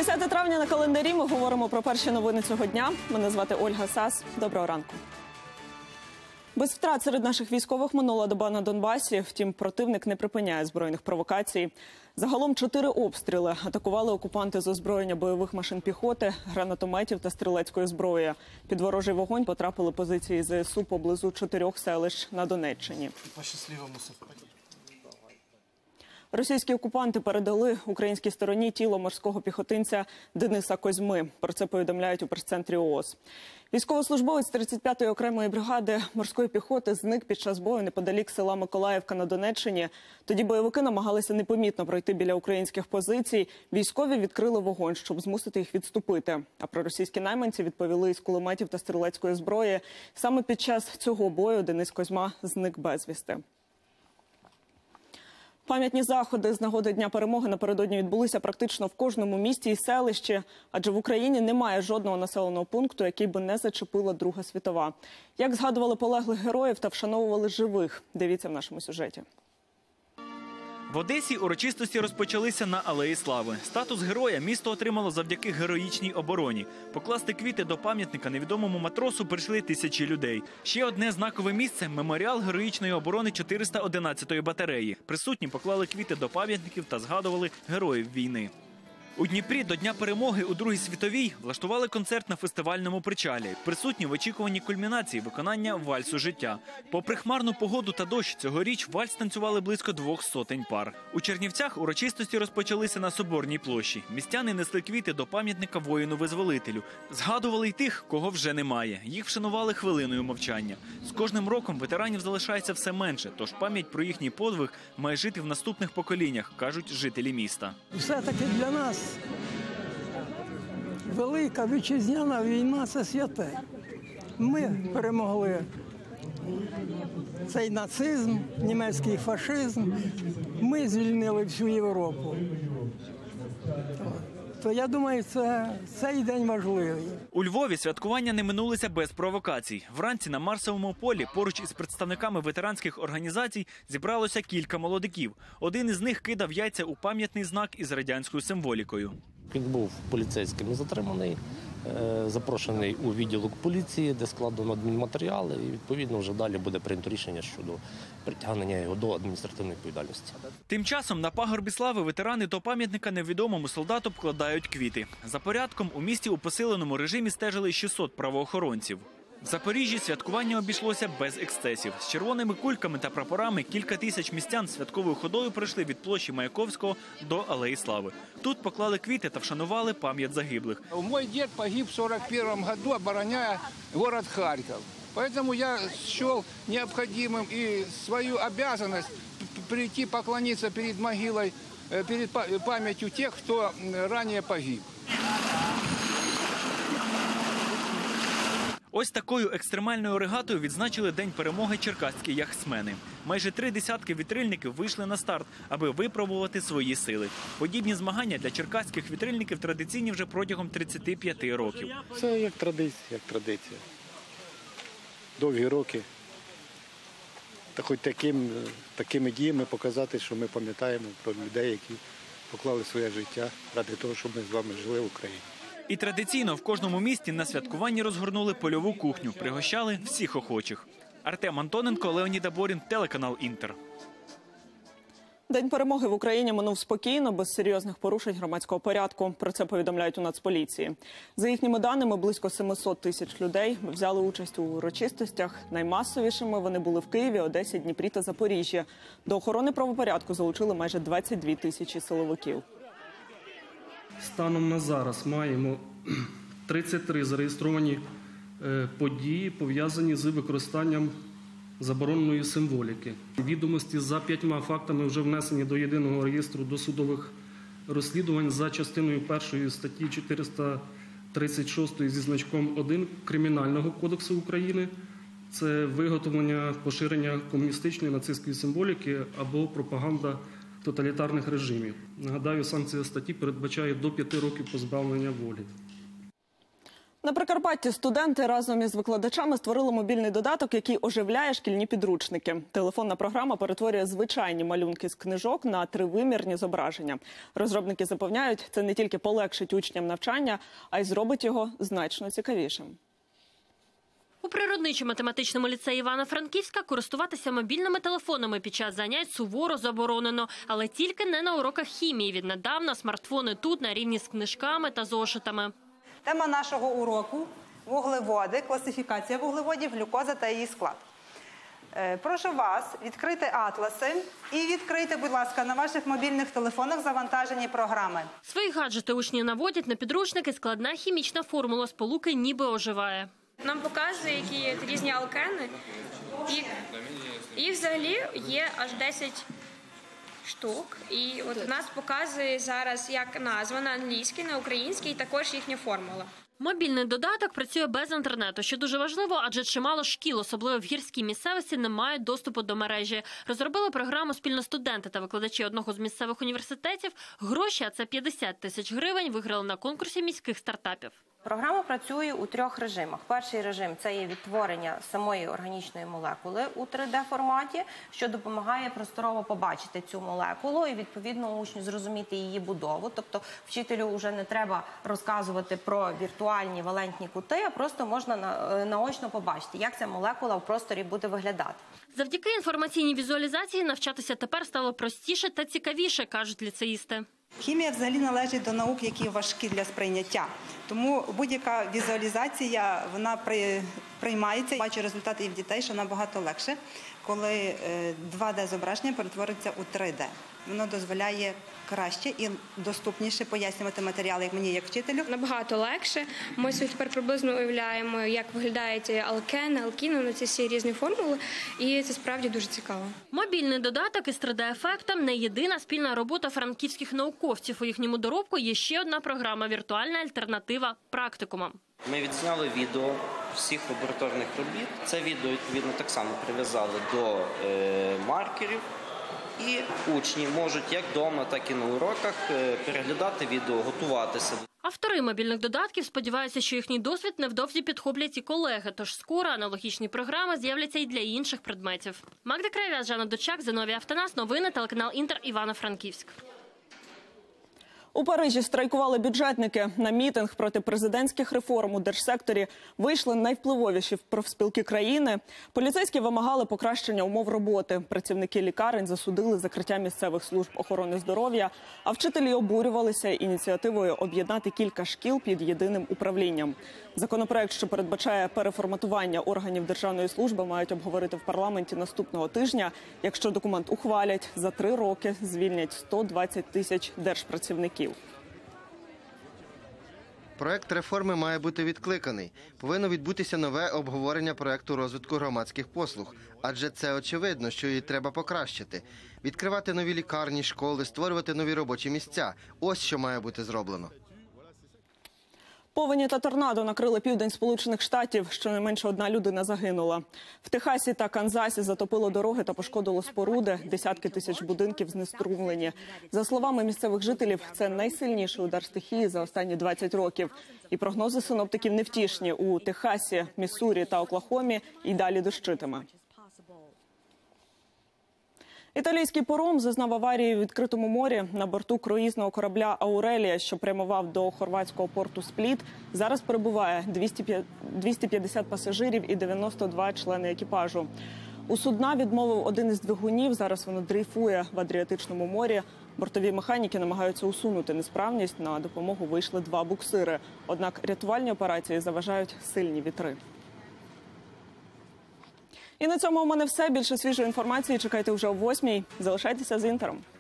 10 травня на календарі ми говоримо про перші новини цього дня. Мене звати Ольга Сас. Доброго ранку. Без втрат серед наших військових минула доба на Донбасі. Втім, противник не припиняє збройних провокацій. Загалом 4 обстріли атакували окупанти з озброєння бойових машин піхоти, гранатометів та стрілецької зброї. Під ворожий вогонь потрапили позиції ЗСУ поблизу 4 селищ на Донеччині. Російські окупанти передали українській стороні тіло морського піхотинця Дениса Козьми. Про це повідомляють у прес-центрі ООС. Військовослужбовець 35-ї окремої бригади морської піхоти зник під час бою неподалік села Миколаївка на Донеччині. Тоді бойовики намагалися непомітно пройти біля українських позицій. Військові відкрили вогонь, щоб змусити їх відступити. А проросійські найманці відповіли із кулеметів та стрілецької зброї. Саме під час цього бою Денис Козьма зник безвісти. Пам'ятні заходи з нагоди Дня перемоги напередодні відбулися практично в кожному місті і селищі, адже в Україні немає жодного населеного пункту, який би не зачепила Друга світова. Як згадували полеглих героїв та вшановували живих, дивіться в нашому сюжеті. В Одесі урочистості розпочалися на Алеї Слави. Статус героя місто отримало завдяки героїчній обороні. Покласти квіти до пам'ятника невідомому матросу прийшли тисячі людей. Ще одне знакове місце – меморіал героїчної оборони 411-ї батареї. Присутні поклали квіти до пам'ятників та згадували героїв війни. У Дніпрі до Дня перемоги у Другій світовій влаштували концерт на фестивальному причалі. Присутні в очікуванні кульмінації виконання вальсу життя. Попри хмарну погоду та дощ, цьогоріч вальс танцювали близько 200 пар. У Чернівцях урочистості розпочалися на Соборній площі. Містяни несли квіти до пам'ятника воїну-визволителю. Згадували й тих, кого вже немає. Їх вшанували хвилиною мовчання. З кожним роком ветеранів залишається все менше, тож пам'ять про їхній подвиг має жити в наступних поколіннях, кажуть жителі міста. Все-таки для нас Велика Вітчизняна війна – це святе. Ми перемогли цей нацизм, німецький фашизм. Ми звільнили всю Європу. То я думаю, цей день важливий. У Львові святкування не минулися без провокацій. Вранці на Марсовому полі поруч із представниками ветеранських організацій зібралося кілька молодиків. Один із них кидав яйця у пам'ятний знак із радянською символікою. Він був поліцейським затриманий, запрошений у відділок поліції, де складено адмінматеріали, і відповідно вже далі буде прийнято рішення щодо притягнення його до адміністративної відповідальності. Тим часом на пагорбі Слави ветерани до пам'ятника невідомому солдату вкладають квіти. За порядком у місті у посиленому режимі стежили 600 правоохоронців. В Запоріжжі святкування обійшлося без ексцесів. З червоними кульками та прапорами кілька тисяч містян святковою ходою пройшли від площі Маяковського до Алеї Слави. Тут поклали квіти та вшанували пам'ять загиблих. Мой дед погиб в 1941 году, обороняя город Харьков. Поэтому я счел необходимым и свою обязанность прийти поклониться перед могилой, перед памятью тех, кто ранее погиб. Ось такою екстремальною регатою відзначили День перемоги черкаські яхтсмени. Майже 3 десятки вітрильників вийшли на старт, аби випробувати свої сили. Подібні змагання для черкаських вітрильників традиційні вже протягом 35 років. Це як традиція. Довгі роки. Та хоч такими діями показати, що ми пам'ятаємо про людей, які поклали своє життя ради того, щоб ми з вами жили в Україні. І традиційно в кожному місті на святкуванні розгорнули польову кухню, пригощали всіх охочих. Артем Антоненко, Леонід Аборін, телеканал «Інтер». День перемоги в Україні минув спокійно, без серйозних порушень громадського порядку. Про це повідомляють у Нацполіції. За їхніми даними, близько 700 тисяч людей взяли участь у урочистостях. Наймасовішими вони були в Києві, Одесі, Дніпрі та Запоріжжі. До охорони правопорядку залучили майже 22 тисячі силовиків. Станом на зараз маємо 33 зареєстровані події, пов'язані з використанням забороненої символіки. Відомості за 5 фактами вже внесені до єдиного реєстру досудових розслідувань за частиною 1 статті 436 зі значком 1 Кримінального кодексу України. Це виготовлення, поширення комуністичної нацистської символіки або пропаганда тоталітарних режимів. Нагадаю, санкція статті передбачає до 5 років позбавлення волі. На Прикарпатті студенти разом із викладачами створили мобільний додаток, який оживляє шкільні підручники. Телефонна програма перетворює звичайні малюнки з книжок на тривимірні зображення. Розробники запевняють, це не тільки полегшить учням навчання, а й зробить його значно цікавішим. У природничо-математичному ліцеї Івано-Франківська користуватися мобільними телефонами під час занять суворо заборонено. Але тільки не на уроках хімії. Віднедавна смартфони тут на рівні з книжками та зошитами. Тема нашого уроку – вуглеводи, класифікація вуглеводів, глюкоза та її склад. Прошу вас відкрити атласи і відкрити, будь ласка, на ваших мобільних телефонах завантажені програми. Свої гаджети учні наводять на підручники, складна хімічна формула сполуки ніби оживає. Нам показує, які є різні алкени, і взагалі є аж 10 штук. І от у нас показує зараз як назва на англійській, на українській, і також їхня формула. Мобільний додаток працює без інтернету, що дуже важливо, адже чимало шкіл, особливо в гірській місцевості, не мають доступу до мережі. Розробили програму спільно студенти та викладачі одного з місцевих університетів. Гроші, а це 50 тисяч гривень, виграли на конкурсі міських стартапів. Програма працює у 3 режимах. Перший режим – це є відтворення самої органічної молекули у 3D-форматі, що допомагає просторово побачити цю молекулу і, відповідно, учню зрозуміти її будову. Тобто вчителю вже не треба розказувати про віртуальні валентні кути, а просто можна наочно побачити, як ця молекула в просторі буде виглядати. Завдяки інформаційній візуалізації навчатися тепер стало простіше та цікавіше, кажуть ліцеїсти. Хімія взагалі належить до наук, які важкі для сприйняття. Тому будь-яка візуалізація, вона приймається. Бачу результати і в дітей, що набагато легше, коли 2D-зображення перетвориться у 3D. Воно дозволяє краще і доступніше пояснювати матеріали, як мені, як вчителю. Набагато легше. Ми собі тепер приблизно уявляємо, як виглядають алкени, алкіни, ці всі різні формули, і це справді дуже цікаво. Мобільний додаток із 3D-ефектом – не єдина спільна робота франківських науковців. У їхньому доробку є ще одна програма – віртуальна альтернатива практикумам. Ми відзняли відео всіх лабораторних робіт. Це відео, відповідно, так само прив'язали до маркерів. І учні можуть як вдома, так і на уроках переглядати відео, готуватися. Автори мобільних додатків сподіваються, що їхній досвід невдовзі підхоплять і колеги, тож скоро аналогічні програми з'являться і для інших предметів. Магда Кравець, Жанна Дочак, Зиновій Автонас, новини, телеканал Інтер, Івано-Франківськ. У Парижі страйкували бюджетники. На мітинг проти президентських реформ у держсекторі вийшли найвпливовіші профспілки країни. Поліцейські вимагали покращення умов роботи. Працівники лікарень засудили закриття місцевих служб охорони здоров'я, а вчителі обурювалися ініціативою об'єднати кілька шкіл під єдиним управлінням. Законопроект, що передбачає переформатування органів державної служби, мають обговорити в парламенті наступного тижня. Якщо документ ухвалять, за 3 роки звільнять 120 тисяч держпрацівників. Проект реформи має бути відкликаний. Повинно відбутися нове обговорення проекту розвитку громадських послуг. Адже це очевидно, що її треба покращити. Відкривати нові лікарні, школи, створювати нові робочі місця. Ось що має бути зроблено. Повені та торнадо накрили південь Сполучених Штатів. Щонайменше 1 людина загинула. В Техасі та Канзасі затопило дороги та пошкодило споруди. Десятки тисяч будинків знеструмлені. За словами місцевих жителів, це найсильніший удар стихії за останні 20 років. І прогнози синоптиків невтішні. У Техасі, Міссурі та Оклахомі і далі дощитиме. Італійський паром зазнав аварії в відкритому морі. На борту круїзного корабля «Аурелія», що прямував до хорватського порту Спліт, зараз перебуває 250 пасажирів і 92 члени екіпажу. У судна відмовив один із двигунів, зараз воно дрейфує в Адріатичному морі. Бортові механіки намагаються усунути несправність, на допомогу вийшли 2 буксири. Однак рятувальні операції заважають сильні вітри. І на цьому у мене все. Більше свіжої інформації чекайте вже о 8:00. Залишайтеся з Інтером.